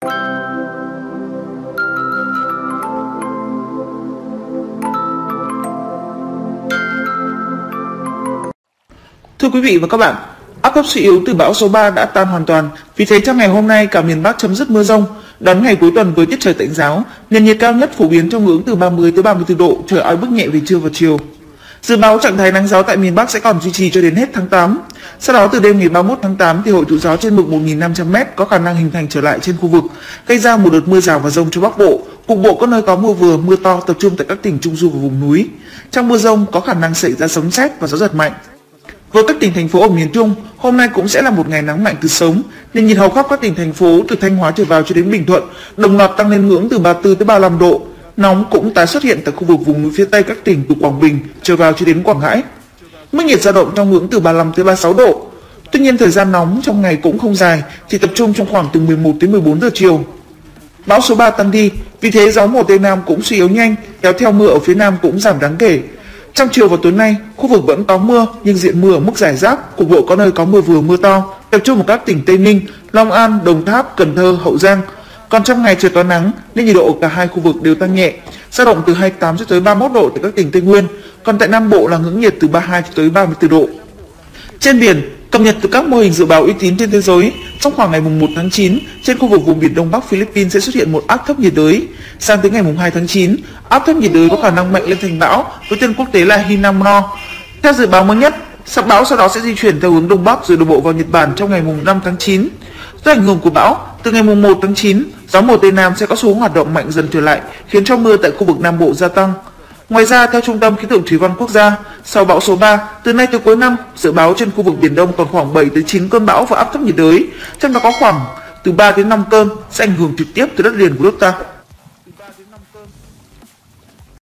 Thưa quý vị và các bạn, áp thấp suy yếu từ bão số 3 đã tan hoàn toàn, vì thế trong ngày hôm nay cả miền Bắc chấm dứt mưa rông, đón ngày cuối tuần với tiết trời tạnh ráo, nền nhiệt cao nhất phổ biến trong ngưỡng từ 30 tới 34 độ, trời oi bức nhẹ về trưa và chiều. Dự báo trạng thái nắng giáo tại miền Bắc sẽ còn duy trì cho đến hết tháng 8. Sau đó từ đêm ngày 31 tháng 8 thì hội tụ gió trên mực 1.500m có khả năng hình thành trở lại trên khu vực, gây ra một đợt mưa rào và dông cho Bắc Bộ. Cục bộ có nơi có mưa vừa, mưa to tập trung tại các tỉnh Trung Du và vùng núi. Trong mưa rông có khả năng xảy ra sấm sét và gió giật mạnh. Với các tỉnh thành phố ở miền Trung, hôm nay cũng sẽ là một ngày nắng mạnh từ sớm, nên nhiệt hầu khắp các tỉnh thành phố từ Thanh Hóa trở vào cho đến Bình Thuận đồng loạt tăng lên ngưỡng từ 34 tới 35 độ. Nóng cũng tái xuất hiện tại khu vực vùng núi phía Tây các tỉnh từ Quảng Bình trở vào cho đến Quảng Ngãi. Mức nhiệt dao động trong ngưỡng từ 35 tới 36 độ. Tuy nhiên thời gian nóng trong ngày cũng không dài, chỉ tập trung trong khoảng từ 11 đến 14 giờ chiều. Bão số 3 tan đi, vì thế gió mùa Tây Nam cũng suy yếu nhanh, kéo theo mưa ở phía Nam cũng giảm đáng kể. Trong chiều và tối nay, khu vực vẫn có mưa nhưng diện mưa ở mức rải rác, cục bộ có nơi có mưa vừa mưa to, tập trung ở các tỉnh Tây Ninh, Long An, Đồng Tháp, Cần Thơ, Hậu Giang. Còn trong ngày trời có nắng nên nhiệt độ ở cả hai khu vực đều tăng nhẹ, dao động từ 28 cho tới 31 độ tại các tỉnh Tây Nguyên, còn tại Nam Bộ là ngưỡng nhiệt từ 32 cho tới 34 độ. Trên biển, cập nhật từ các mô hình dự báo uy tín trên thế giới, trong khoảng ngày 1 tháng 9, trên khu vực vùng biển Đông Bắc Philippines sẽ xuất hiện một áp thấp nhiệt đới. Sang tới ngày 2 tháng 9, áp thấp nhiệt đới có khả năng mạnh lên thành bão với tên quốc tế là Hinamno. Theo dự báo mới nhất, bão sau đó sẽ di chuyển theo hướng Đông Bắc rồi đổ bộ vào Nhật Bản trong ngày 5 tháng 9. Do ảnh hưởng của bão, từ ngày 1 tháng 9, gió mùa Tây Nam sẽ có xu hướng hoạt động mạnh dần trở lại, khiến cho mưa tại khu vực Nam Bộ gia tăng. Ngoài ra, theo Trung tâm Khí tượng Thủy văn Quốc gia, sau bão số 3, từ nay tới cuối năm, dự báo trên khu vực Biển Đông còn khoảng 7 tới 9 cơn bão và áp thấp nhiệt đới, trong đó có khoảng từ 3 đến 5 cơn sẽ ảnh hưởng trực tiếp từ đất liền của nước ta.